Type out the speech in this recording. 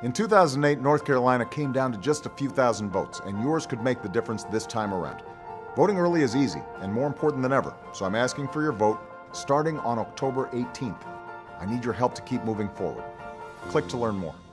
In 2008, North Carolina came down to just a few thousand votes, and yours could make the difference this time around. Voting early is easy and more important than ever, so I'm asking for your vote starting on October 18th. I need your help to keep moving forward. Click to learn more.